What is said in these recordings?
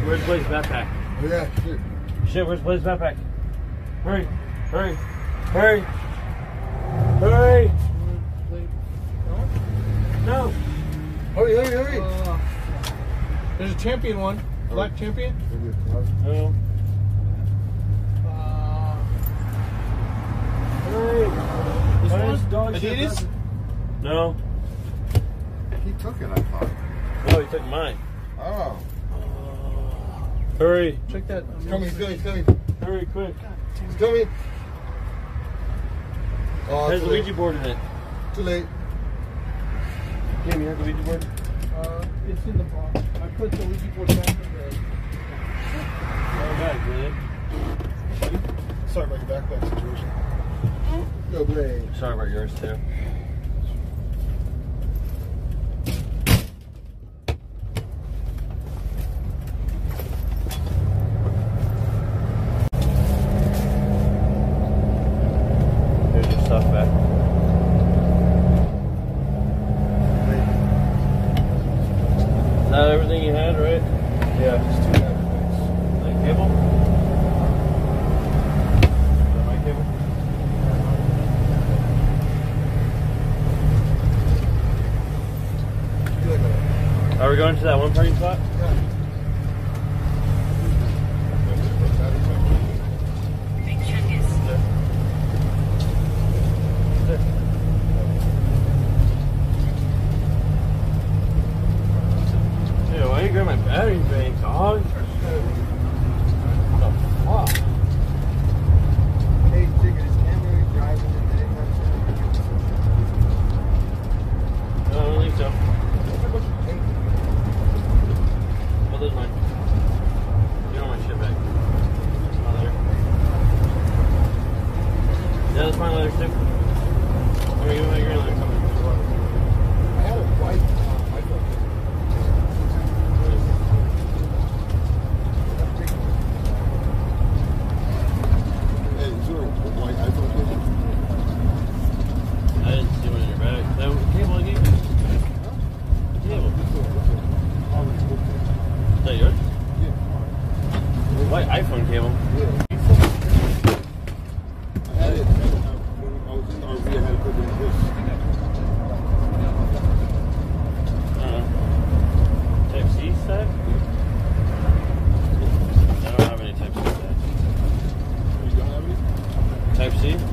Where's Blaze's backpack? Oh yeah, shit. Shit, where's Blaze's backpack? Hurry, hurry, hurry, hurry. No. Hurry, hurry, hurry. There's a champion one. Black champion. No. Hurry. This Nice one? dog Adidas? shit. No. He took it, I thought. No, he took mine. Oh. Hurry. Check that. He's coming, he's coming, he's coming. Hurry, quick. He's coming. Oh, Has the Ouija board in it. Too late. Kim, you have the Ouija board? It's in the box. I put the Ouija board back in the... Oh, God, really? Sorry about your backpack situation. Go, Blade. Sorry about yours, too. There's your stuff back. Is that everything you had, right? Yeah, just two backpacks. Like cable? Is that my cable? Are we going to that one parking spot? Dude, why you grab my battery bank, dog? What the fuck? Hey, Jigga, is Cameron driving anytime soon? No, I don't think so. Well, there's mine. You don't want my shit back. My letter. Yeah, that's my letter too. I'm gonna give me my green letter. I had a white iPhone. Hey, is there a white iPhone cable? I didn't see one in your bag. That cable I gave you? The cable. Is that yours? Yeah. White iPhone cable. Yeah. I had it. When I was in the RV, I had to put it in this. Type C stack? I don't have any Type C stack. You don't have any? Type C? Yeah.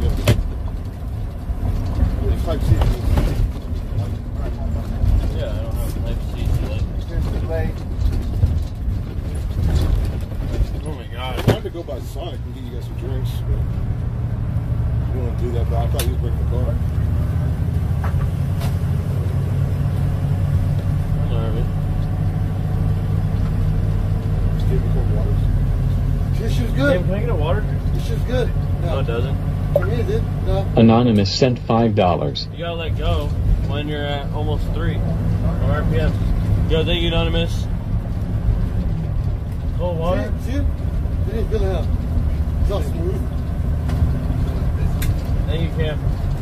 It's Type C. Yeah, I don't have Type C. Oh my god. I wanted to go by Sonic and get you guys some drinks, but you want to do that, but I thought you was bringing the car. I'm nervous. Give me cold waters. This shit's good. Damn, can I get a water? This shit's good. No, it doesn't. For me, it did. No. Anonymous sent $5. You gotta let go when you're at almost 3 RPM. Yo, thank you, Anonymous. Cold water? See? It didn't feel it out. It's all smooth. Thank you, Cam.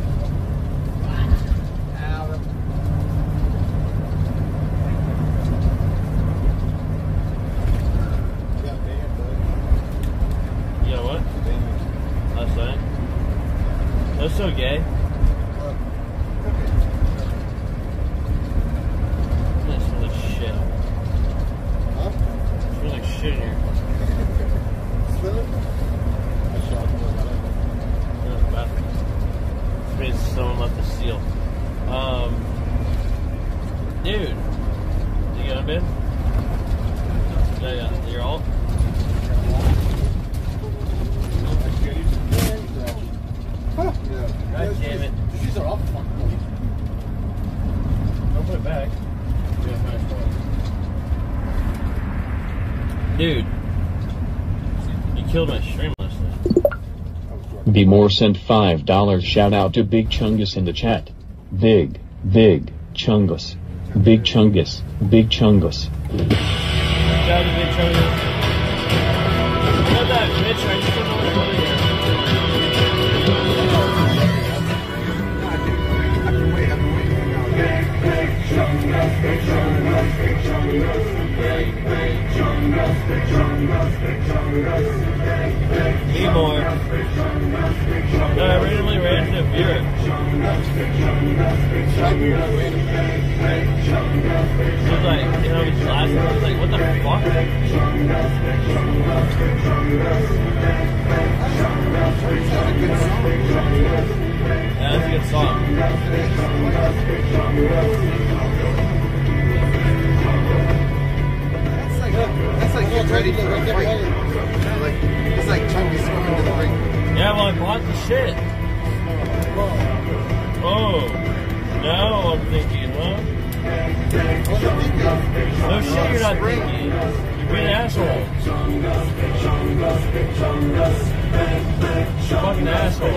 You got what? Last night? That was so gay. It smells like shit. Huh? It smells like shit in here. Smell it? I shot it. This means someone left the seal. Dude. You got a bid? Yeah. You're all? Yeah. God damn it. These are all fucking good. Don't put it back. Dude. You killed my stream last night. Be More sent $5. Shout out to Big Chungus in the chat. Big Chungus. Big Chungus. Big Chungus. Shout out to Big Chungus. Look at that bitch right here. Need more. No, I randomly ran into a beer. It was like, you know, his last one, I was like, what the fuck? Yeah, that's a good song. That's like getting ready for the ring. It's like Chunky swimming to the ring. Yeah, well, I bought the shit. Oh, now I'm thinking, huh? No shit, you're not thinking. You're being an asshole. Fucking asshole.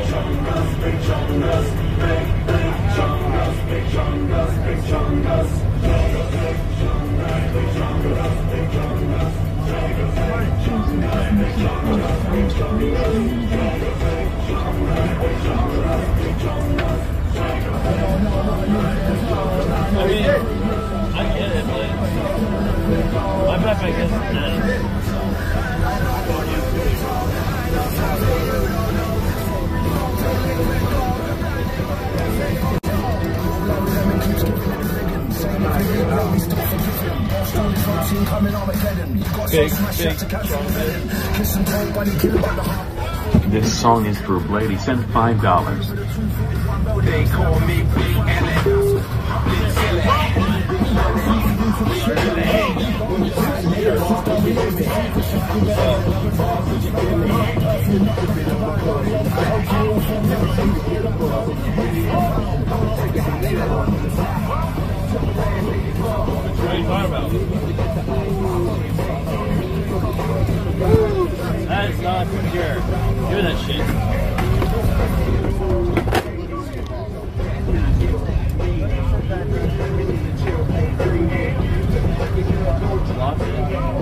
I mean, I get it, but my backpack isn't that. This song is for Blady sent $5. They call me Big What are you talking about? That is not secure. Do that shit. Lost it.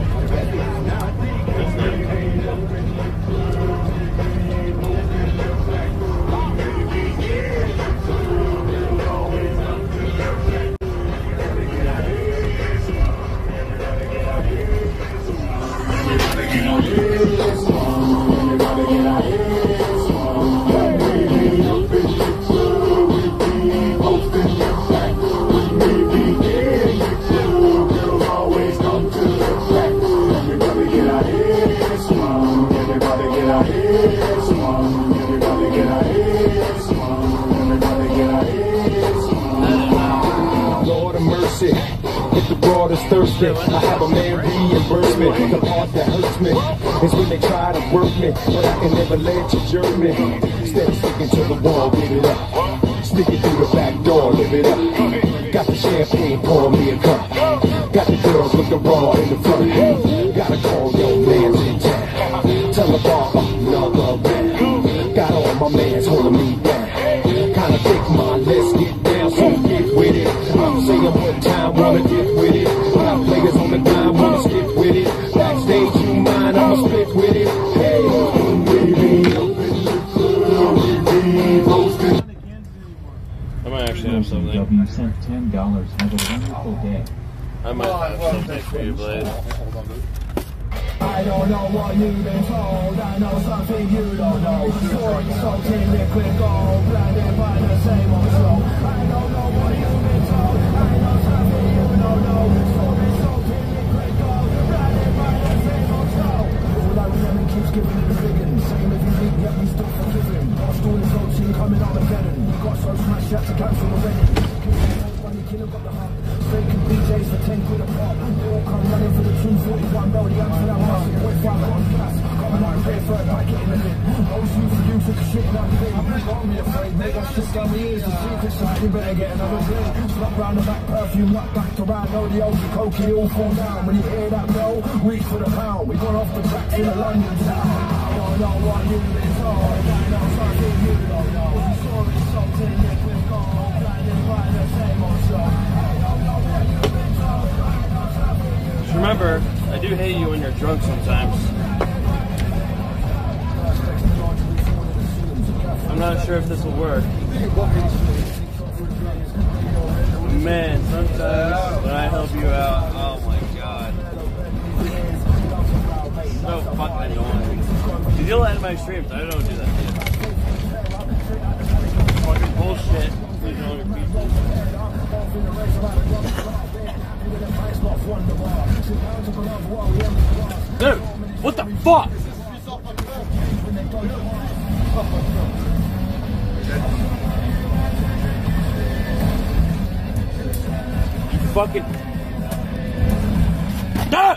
Lord of mercy, if the broad is thirsty, I have a man reimburse me. The part that hurts me is when they try to work me, but I can never let you jerk me. Instead of sticking to the wall, give it up. Stick it through the back door, live it up. Got the champagne, pour me a cup. Got the girls with the raw in the front. Gotta call your man's in town. Tell the bar another man. Got all my mans holding me down. Kinda think mine, let's get down, so get with it. I'm saying one time, wanna get with it. Got players on the line, wanna skip with it. Backstage, you mind, I'ma split with it. Hey, I might actually have something. W sent $10. Have a wonderful day. I might have something for you, Blade. I don't know what you've been told. I know something you don't know. Story soaked in liquid gold, blinded by the same old show. I don't know what you've been told. I know something you don't know. Story soaked in liquid gold, blinded by the same old show. All I remember keeps giving it the biggin'. Same if you leave, yet we still forgiving. Our story's so team coming on again. We got so smashed out to cancel the wedding. Killer got the heart. Faking BJs for 10 quid a pop. They all come running for the 241 bell. The answer that was with 5 on gas. Coming out here for a packet in the bin. Those you for you for shit like me. Don't be afraid, mate. That's just how we is. The secret side, you better get another drink. Slap round the back, perfume, not back around. Know the old cokey all fall down. When you hear that bell, reach for the pound. We got off the tracks in a London town. I don't know what you've been told. I know something you don't know. Story something liquid gold. Blinded by the same old show. Just remember, I do hate you when you're drunk sometimes. I'm not sure if this will work. Man, sometimes when I help you out, oh my god. You'll end my streams. I don't do that shit. Fucking bullshit. You know, dude, what the fuck? You fucking... Ah!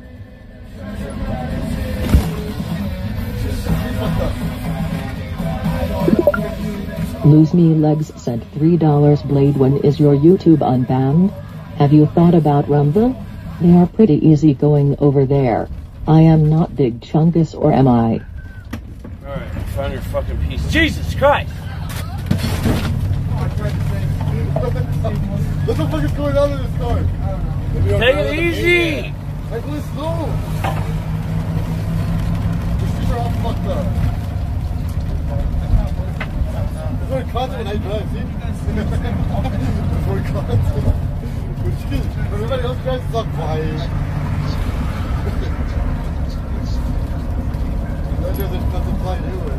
Lose Me Legs sent $3. Blade, when is your YouTube unbanned? Have you thought about Rumble? They are pretty easy going over there. I am not Big Chungus, or am I? Alright, I found your fucking piece. Jesus Christ! What the fuck is going on in this car? Take it easy! Like, let's go! The streets are all fucked up. That's what it costs when I drive, see? That's what it costs. When everybody else drives, it's all quiet. There's nothing flying anywhere.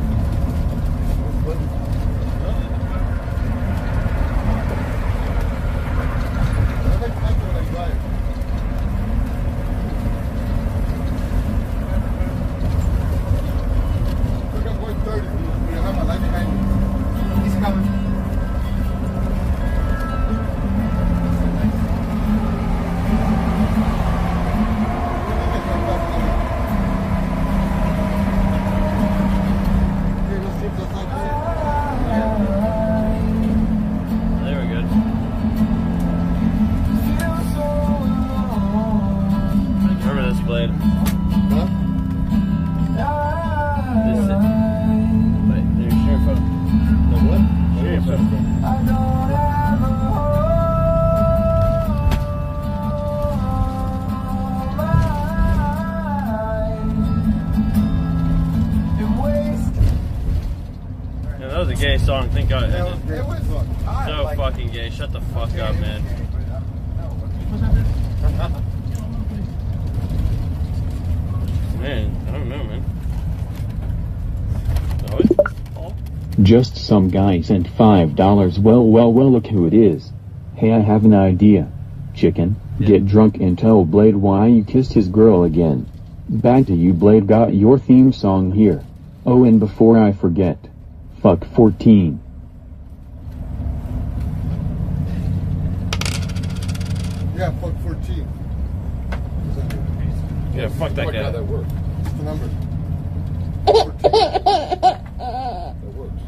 That was a gay song. Thank God it ended. So fucking gay. Shut the fuck up, man. Man, I don't know, man. Oh, Just some guy sent $5. Well, look who it is. Hey, I have an idea. Chicken, get drunk and tell Blade why you kissed his girl again. Back to you, Blade. Got your theme song here. Oh, and before I forget, fuck 14. Yeah, fuck 14. yeah, fuck that guy. That works. What's the number? 14. That works.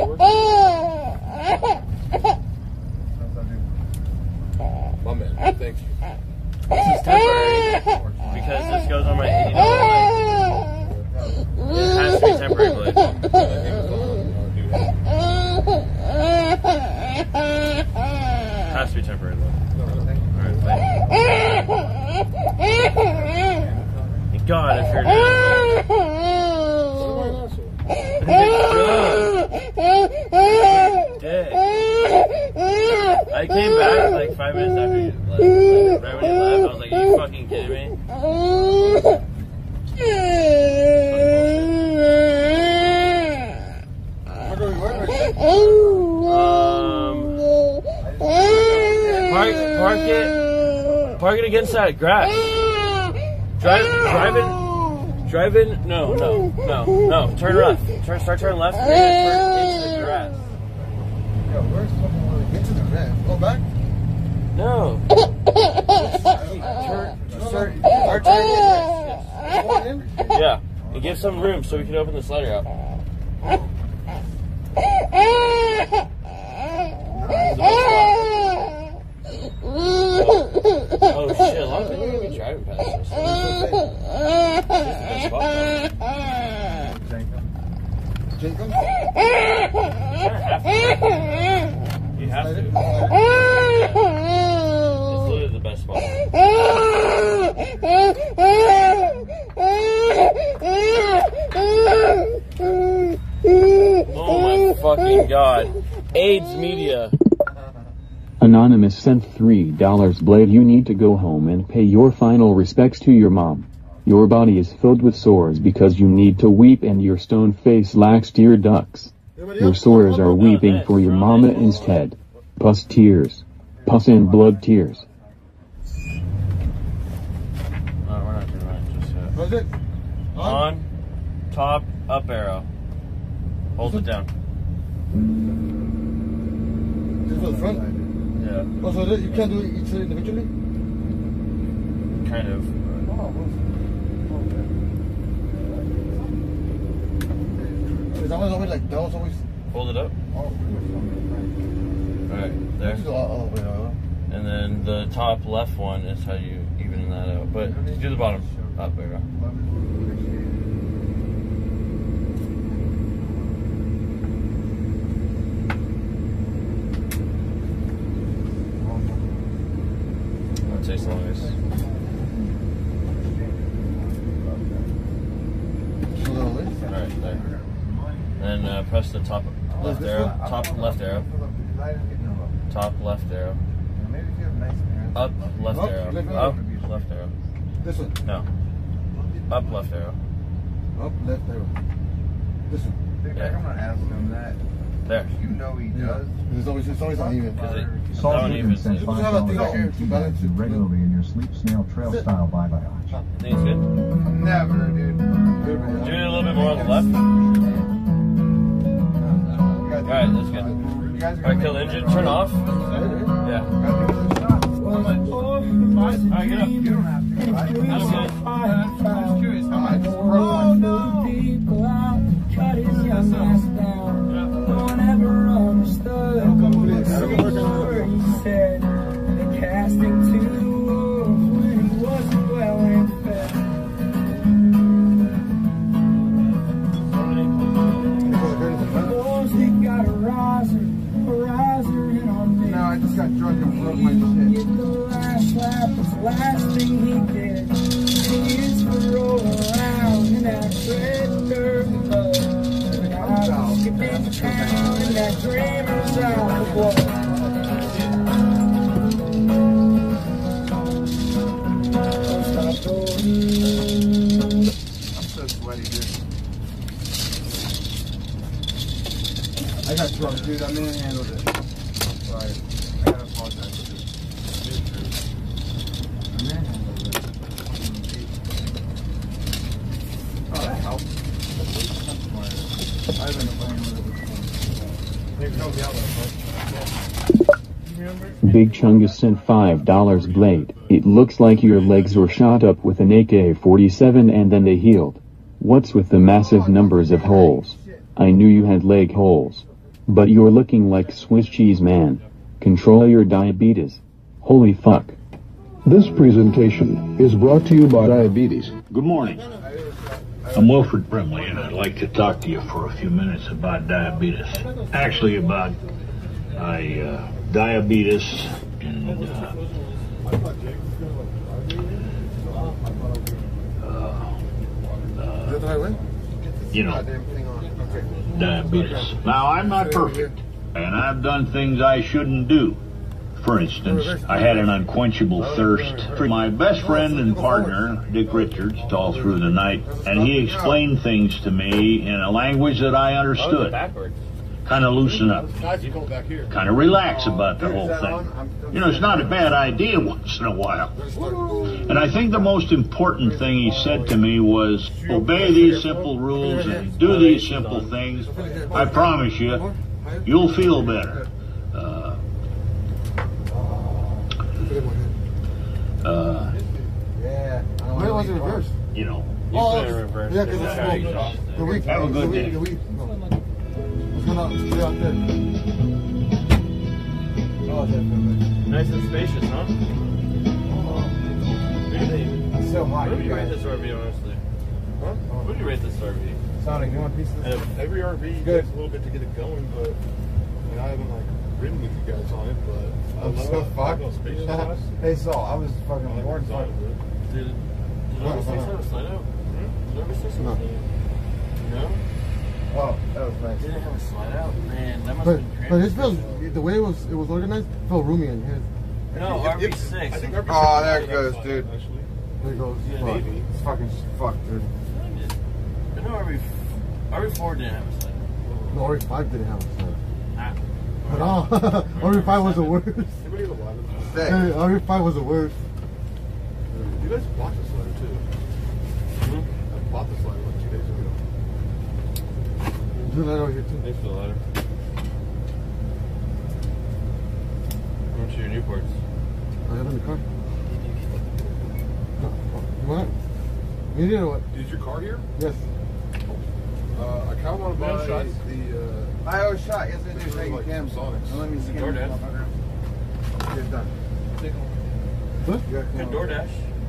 My man, thank you. This is temporary because this goes on my $80 line. It has to be temporary, Blade. Has to be temporary, Blade. Alright, thank God, if you're dead. I came back like 5 minutes after you left. Like, right when you left, I was like, are you fucking kidding me? Park it against that grass. Drive in. No. Turn left. Start turning left. And into the grass. Yo, where's into the grass? Go back? No. Start turning in. Yeah. And give some room so we can open the slider out. Oh shit, a lot of people are gonna be driving past this. Jacob? You have to. It's literally the best spot. Oh my fucking God. AIDS media. Anonymous sent $3. Blade, you need to go home and pay your final respects to your mom. Your body is filled with sores because you need to weep and your stone face lacks tear ducts. Your sores are weeping for your mama instead. Pus tears. Pus and blood tears. No, we're not doing that just yet. What's it? On, top, up arrow. Hold it down. Just for the front? Yeah. Oh, so you can't do each individually? Kind of. Is that one's always like down, it's always... Hold it up. Alright, there. And then the top left one is how you even that out. But do the bottom up arrow. That takes the longest. Alright, there. And then press the top left arrow. Top left arrow. Top left arrow. Up left arrow. Up left arrow. This one? No. Up left arrow. Up left arrow. This one? Yeah. I'm gonna ask him that. There. You know he does. It's always uneven. It's not uneven. Send $5 regularly in your sleep snail trail style bye bye watch. Think it's good? Never, dude. Do it a little bit more on the left. Alright, that's good. Alright, kill the engine. Turn off. Yeah. Alright, get up. You don't have to. That's good. I'm curious how much. Oh no! People out, cut his young ass down. No one ever understood. He said the casting to the wolf when he wasn't well and fed. They got a riser in on me. No, I just got drunk and broke my shit. Get the last lap, it's the last thing he did. He used to roll around in that red dirt mud. I was skipping town in that dreamer's out of blood. I'm so sweaty, dude. I got drunk, dude. I manhandled it. Sorry. I gotta apologize. I manhandled it. Oh, that helps. I've been playing with it before. Big Chungus sent $5 Blade. It looks like your legs were shot up with an AK-47 and then they healed. What's with the massive numbers of holes? I knew you had leg holes. But you're looking like Swiss cheese, man. Control your diabetes. Holy fuck. This presentation is brought to you by diabetes. Good morning. I'm Wilfred Brimley, and I'd like to talk to you for a few minutes about diabetes. Actually, about diabetes and diabetes. Now, I'm not perfect, and I've done things I shouldn't do. For instance, I had an unquenchable thirst for my best friend and partner, Dick Richards, all through the night, and he explained things to me in a language that I understood. Kind of loosen up. Kind of relax about the whole thing. You know, it's not a bad idea once in a while. And I think the most important thing he said to me was, obey these simple rules and do these simple things. I promise you, you'll feel better. Why was it reversed? You know. You put it in reverse. Yeah, because it's the week. Have a good day. The week. No. It's gonna stay out there. Oh, that's Nice and spacious, huh? It's so hot. What do you rate this RV, honestly? Huh? What do you rate this RV? Sonic, you want a piece of this? Every RV takes a little bit to get it going, but I haven't like ridden with you guys on it, but I'm so fucked. Hey, Saul, I was fucking bored. Dude, did RV6 have a slide out? Did RV6 have a slide out? No? Oh, that was nice. Didn't have a slide out? Man, that must but, have been cramped. but his feels, the way it was organized, felt roomy in his. No, RV6. Oh, there it goes, dude. There it goes. Yeah, Fuck. Maybe. It's fucking fucked, dude. I know RV4 didn't have a slide. No, RV5 didn't have a slide. Ah. At all. RV5 was the worst. Anybody have a lot of them? Hey, RV5 was the worst. You guys bought the slider too. I bought the slider like 2 days ago. Do that over here too. Thanks for the letter. How much are your Newports? I have in the car. You want it? You need it or what? Is your car here? Yes. I kind of want to buy the. I owe a shot. Yes, I do. Thank you, Cam. Sonics. Let me see. DoorDash. Get done. What? Good DoorDash.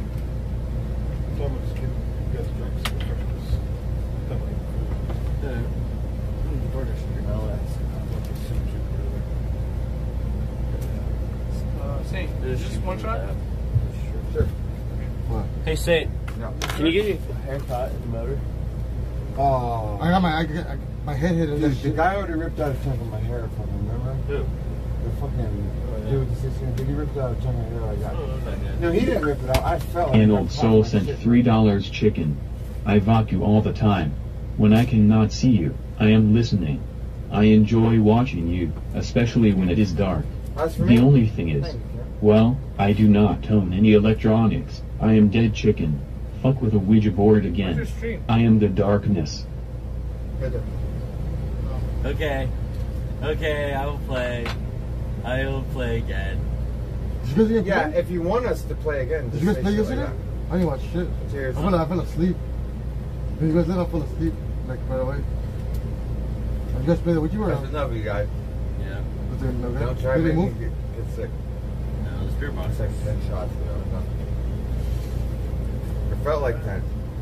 Saint, is this one shot? Sure. What? Hey, Saint. No. Can you get your hair caught in the motor? Oh. I got my head hit in Dude, that the shit. guy already ripped out a chunk of my hair. Fucking remember? Who? The fucking dude with the 16. Dude, he ripped out a chunk of hair I got. Oh, okay. No, he didn't rip it out. I fell. An old soul sent $3 chicken. I vodka you all the time. When I cannot see you, I am listening. I enjoy watching you, especially when it is dark. That's for The me. only thing is, Thank you, Cam. well, I do not own any electronics. I am dead chicken. Fuck with a Ouija board Where's again. your stream? I am the darkness. Right there. Okay. Okay, I will play. I will play again. Did you guys even Yeah, play? if you want us to play again, Did you guys say play shit yesterday? like I didn't watch shit. Cheers. I fell asleep. Did you guys let I fell asleep like right away? Did you guys play the Ouija board? That's enough, you guys. Yeah. Was there no Don't try Did to they make move? me get sick. No, the spirit box. It's like 10 shots. You know, nothing. It felt like 10.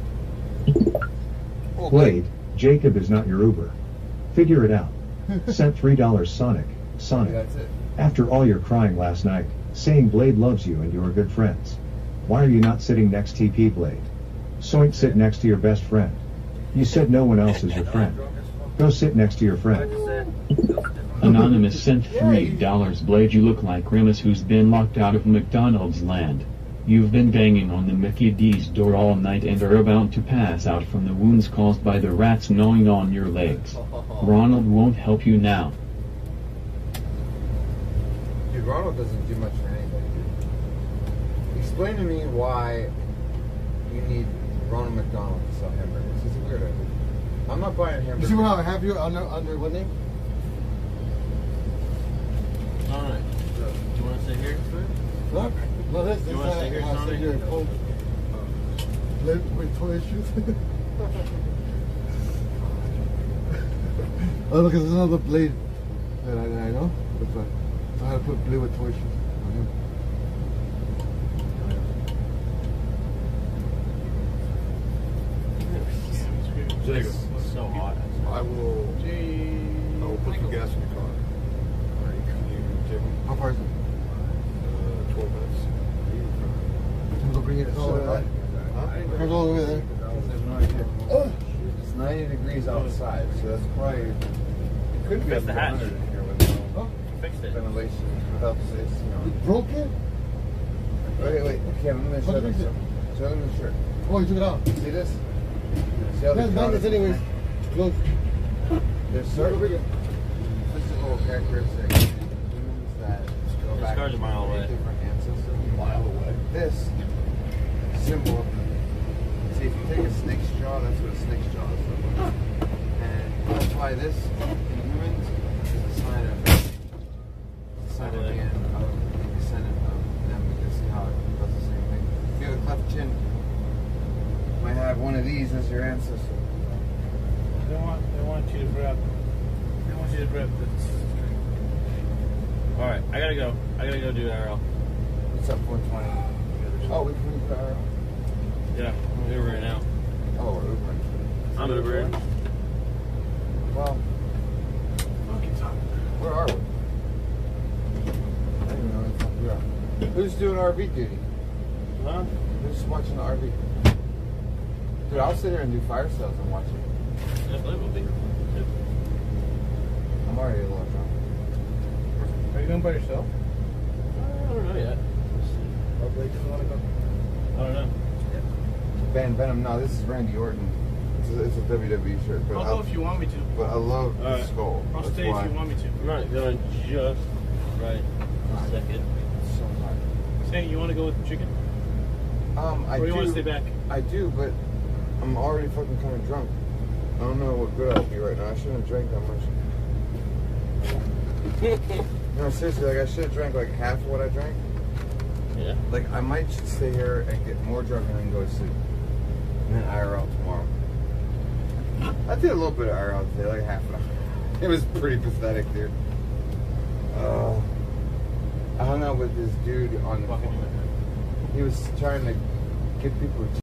Oh, Blade, Jacob is not your Uber. Figure it out. Sent $3 Sonic. Sonic. That's it. After all your crying last night, saying Blade loves you and you are good friends. Why are you not sitting next TP Blade? Soink, sit next to your best friend. You said no one else is your friend. Go sit next to your friend. Anonymous sent $3 Blade. You look like Grimace who's been locked out of McDonald's land. You've been banging on the Mickey D's door all night and are about to pass out from the wounds caused by the rats gnawing on your legs. Ronald won't help you now. Dude, Ronald doesn't do much for anybody, dude. Explain to me why you need Ronald McDonald to sell hamburgers. He's a weirdo, dude. I'm not buying You hamburgers. see what I have you under what name? Alright. Do you want to sit here? Look. No, this You wanna stay here, I Tony? your phone. Live with toy issues. Oh, look, there's another blade that I know. That's why. So I had to put blade with toy issues on him. Jacob, So hot. I will put some gas in your car. Alright, can you take me? How far is it? 12 minutes. I'm gonna bring it all the way there. Comes all the way there. It's 90 degrees outside, so that's probably. It could be Fix up the to hatch. 100 in here with Oh, Fixed it. ventilation without this, you you broke it? Wait, okay, let me show What them is it? something. Show them the shirt. Oh, you took it out. See this? See how That's the magnets anyways. Close. There's certain physical characteristics of humans that go This back car's a mile away. different ancestors. A mile away. This symbol. See, if you take a snake's jaw, that's what a snake's jaw is. And that's why this in humans is a sign of the being of a descendant of them. You can see how it does the same thing. If you have a cleft chin, you might have one of these as your ancestor. They want you to grab. They want you to grab this. Alright, I gotta go. I gotta go do RL. What's up, 420? Oh, we can put our. Yeah, I'm Ubering now. Oh, we're Ubering. I'm Ubering. Well, where are we? I don't even know where the fuck we are. Who's doing RV duty? Huh? Who's watching the RV? Dude, I'll sit here and do fire sales and watch it. Yeah, it will be. I'm already a little drunk. Are you going by yourself? I don't know yet. Or Blake doesn't want to go? I don't know. Van Venom. No, this is Randy Orton. It's a WWE shirt. But I'll go if you want me to. But I love the skull. I'll stay if you want me to. I'm not going just right a second. So hard. Say, you want to go with the chicken? I or you do. want to stay back? I do, but I'm already fucking kind of drunk. I don't know what good I'll be right now. I shouldn't have drank that much. No, seriously, like I should have drank like half of what I drank. Yeah. Like I might just stay here and get more drunk and then go to sleep. And then IRL tomorrow. I did a little bit of IRL today, like half an hour. It was pretty pathetic, dude. I hung out with this dude on the phone. He was trying to get people